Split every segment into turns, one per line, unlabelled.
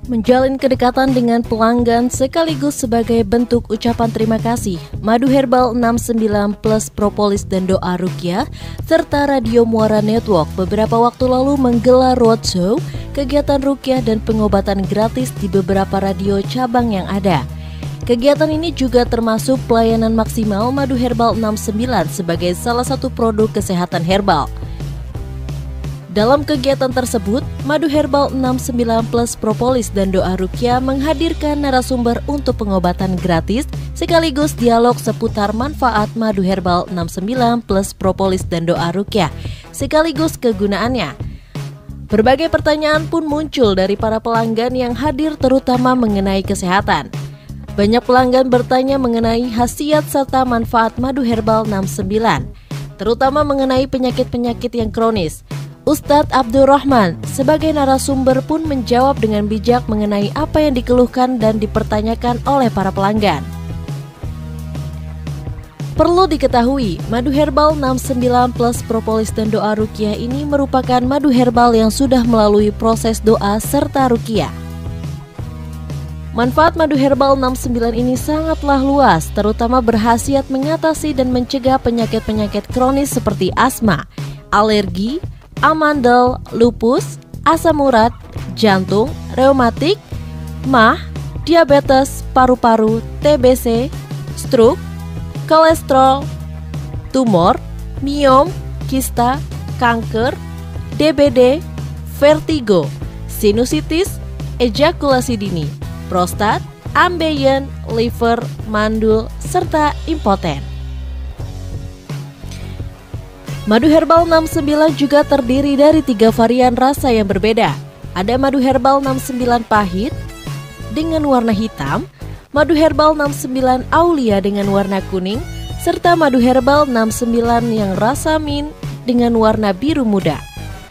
menjalin kedekatan dengan pelanggan sekaligus sebagai bentuk ucapan terima kasih. Madu Herbal 69 plus propolis dan doa ruqyah serta Radio Muara Network beberapa waktu lalu menggelar roadshow, kegiatan ruqyah dan pengobatan gratis di beberapa radio cabang yang ada. Kegiatan ini juga termasuk pelayanan maksimal Madu Herbal 69 sebagai salah satu produk kesehatan herbal. Dalam kegiatan tersebut, Madu Herbal 69 plus propolis dan doa ruqyah menghadirkan narasumber untuk pengobatan gratis sekaligus dialog seputar manfaat Madu Herbal 69 plus propolis dan doa ruqyah sekaligus kegunaannya. Berbagai pertanyaan pun muncul dari para pelanggan yang hadir terutama mengenai kesehatan. Banyak pelanggan bertanya mengenai khasiat serta manfaat Madu Herbal 69, terutama mengenai penyakit-penyakit yang kronis. Ustadz Abdurrahman sebagai narasumber pun menjawab dengan bijak mengenai apa yang dikeluhkan dan dipertanyakan oleh para pelanggan. Perlu diketahui, Madu Herbal 69 plus propolis dan doa ruqyah ini merupakan madu herbal yang sudah melalui proses doa serta ruqyah. Manfaat Madu Herbal 69 ini sangatlah luas, terutama berkhasiat mengatasi dan mencegah penyakit-penyakit kronis seperti asma, alergi, amandel, lupus, asam urat, jantung, reumatik, MAH, diabetes, paru-paru, TBC, stroke, kolesterol, tumor, miom, kista, kanker, DBD, vertigo, sinusitis, ejakulasi dini, prostat, ambeien, liver, mandul, serta impoten. Madu Herbal 69 juga terdiri dari 3 varian rasa yang berbeda. Ada Madu Herbal 69 pahit dengan warna hitam, Madu Herbal 69 Aulia dengan warna kuning, serta Madu Herbal 69 yang rasa mint dengan warna biru muda.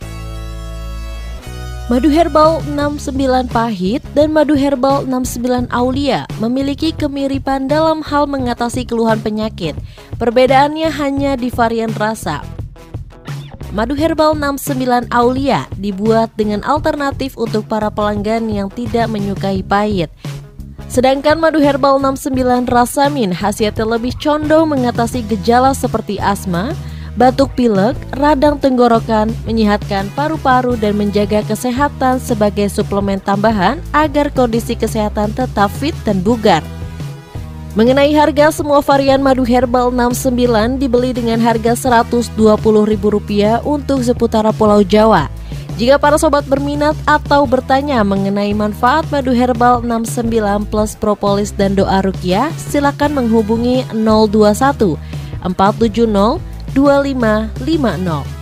Madu Herbal 69 pahit dan Madu Herbal 69 Aulia memiliki kemiripan dalam hal mengatasi keluhan penyakit. Perbedaannya hanya di varian rasa. Madu Herbal 69 Aulia dibuat dengan alternatif untuk para pelanggan yang tidak menyukai pahit. Sedangkan Madu Herbal 69 rasa mint khasiatnya lebih condong mengatasi gejala seperti asma, batuk pilek, radang tenggorokan, menyehatkan paru-paru dan menjaga kesehatan sebagai suplemen tambahan agar kondisi kesehatan tetap fit dan bugar. Mengenai harga, semua varian Madu Herbal 69 dibeli dengan harga Rp120.000 untuk seputaran Pulau Jawa. Jika para sobat berminat atau bertanya mengenai manfaat Madu Herbal 69 plus propolis dan doa ruqyah, silakan menghubungi 021 470 2550.